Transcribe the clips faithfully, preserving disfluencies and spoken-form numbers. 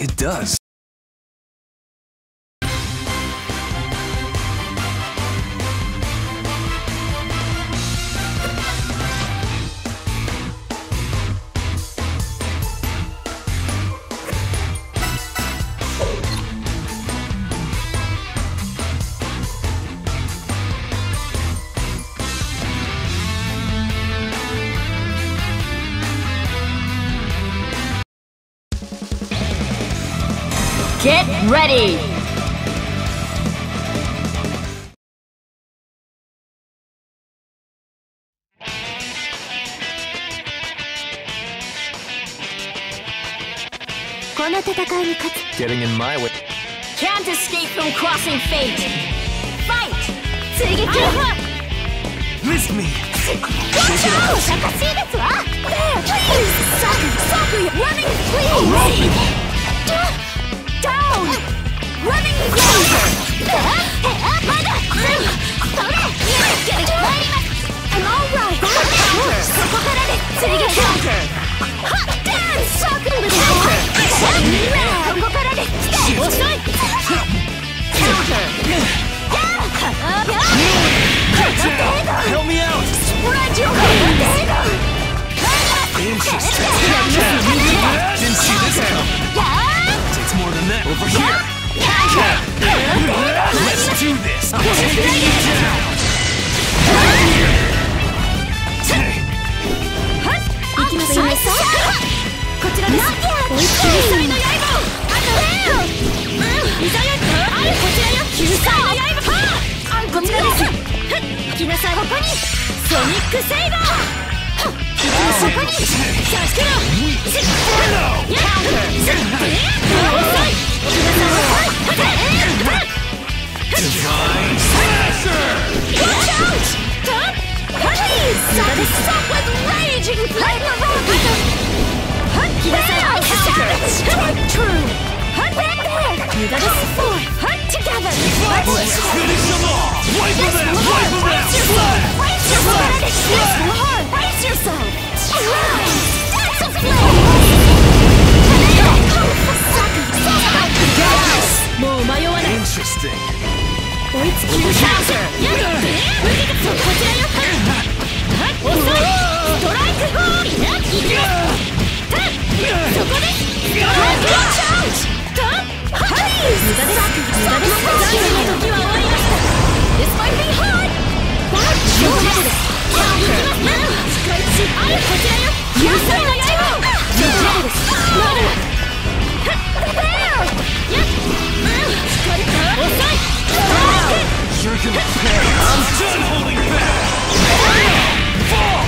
It does. Get ready! Getting in my way. Can't escape from crossing fate! Fight! Missed me! Watch out! There! Please! Saku! Saku! Running please! Down! Running closer! I'm alright! Counter! Counter! Dance! Saku! Counter! Counter! Help me out! Spread your wings! Interesting. Didn't see this coming. Takes more than that. Over here. Let's do this. I'm taking you down. Divine Slasher! Watch out! Please! Stop with raging flame! Strike true! Together! Let's finish them all! Wipe them out! Wipe them out! Brace yourself! Brace yourself! Rise! That's a flame! Interesting. Counter! Watch out! This might be hard! Counter! You're gonna pay. I'm done holding back! Fall!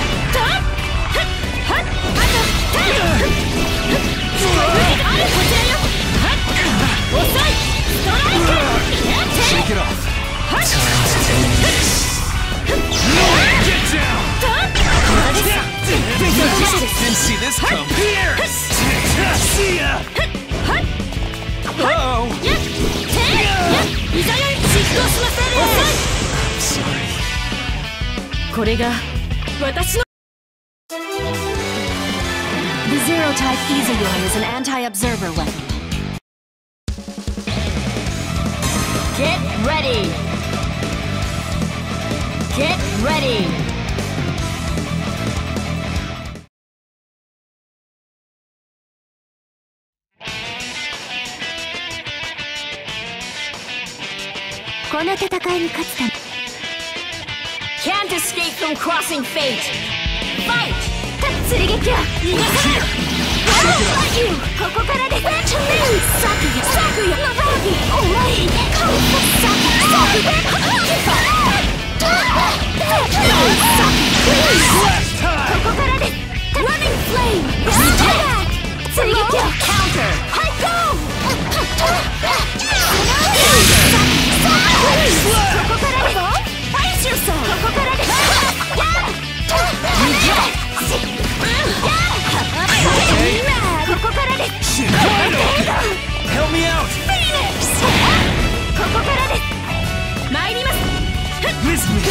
Shake it off. Time to take this. Get down! Didn't see this come. Here! See ya! Uh-oh! I'm sorry. これが私の The Zero-type Easyuan is an anti-observer weapon. Get ready! Get ready! Can't escape from crossing fate! Fight! Here! I'll let you! ここからで Venture! Sakuya! Sakuya! Naragi! Alright! Come! Sakuya! Last time! ここからで Running Flame! Attack! Counter! I go! Sakuya! ここからで Brace yourself! ここからで Help me out! Phoenix! ここからです参ります Miss me!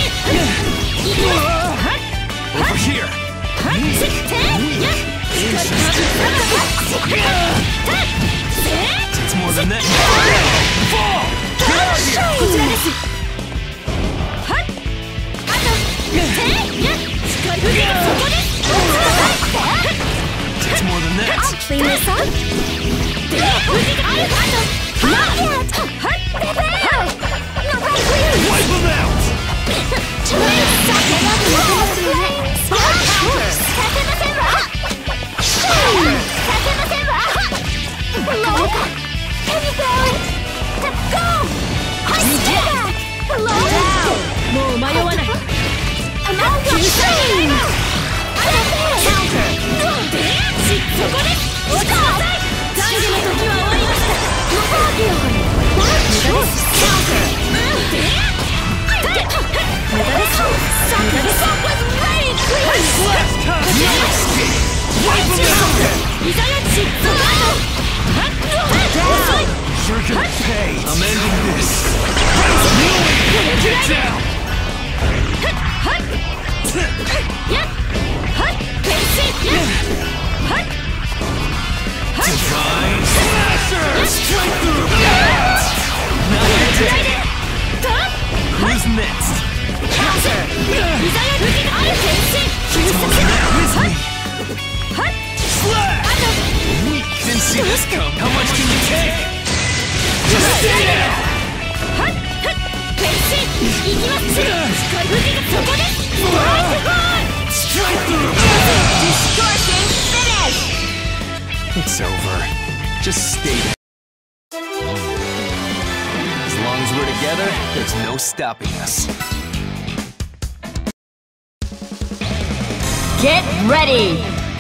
Over here! Interesting! Not yet! Prepare! Not right, please! Wipe them out! Can you bear it? Go! I stay back! Hello? I'm out of shame! Counter! Last time! No escape! Wipe them out! You're gonna pay! I'm ending this! Get down! Divine Slasher! Straight through! Not today! Who's next? Counter! Slash! Didn't see this come. How much can you take? Just stay down! Straight through! Distortion finish! It's over. Just stay there. As long as we're together, there's no stopping us. Get ready!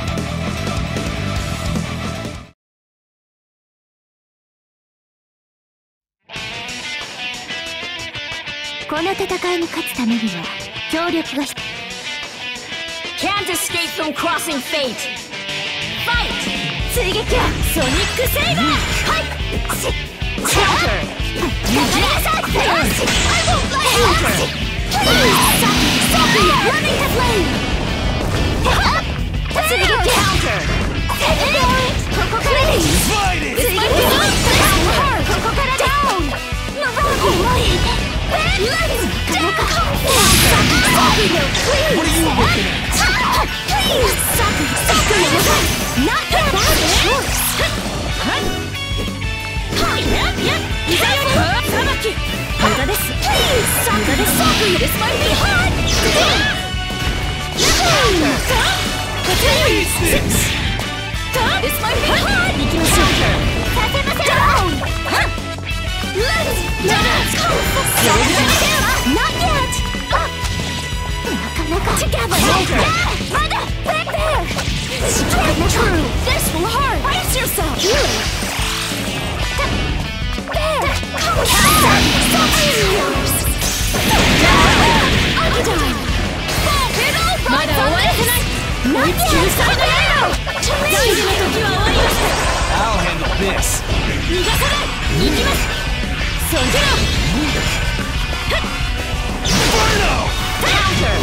この戦いに勝つためには協力が必要。Can't escape from crossing fate! Fight! 追撃はソニックセイバー！はい！Counter! You did it! I won't let you! Please! Stop it! Running the flame! Counter! Please! Fight it! Down! Let's down! What are you looking at? Please! Not that bad choice! Please! This might be hard! This might be hard! Down! Let's dance! Not yet! Together! Mother! Back there! Strike true! This will hurt! Brace yourself! There! Come on! Stop yours! Archetype! Not I'll handle this. Inferno! Counter!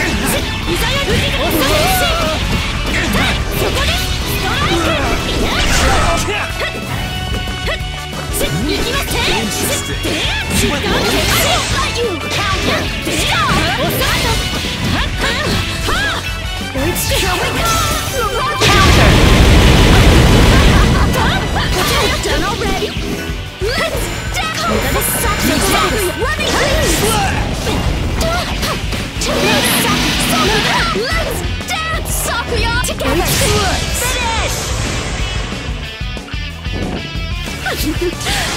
Interesting. I won't let you! Counter! Stop! Here we go! Counter! Done already? Let's down! Let me please! Let's dance! Sakuya! Together! Finish!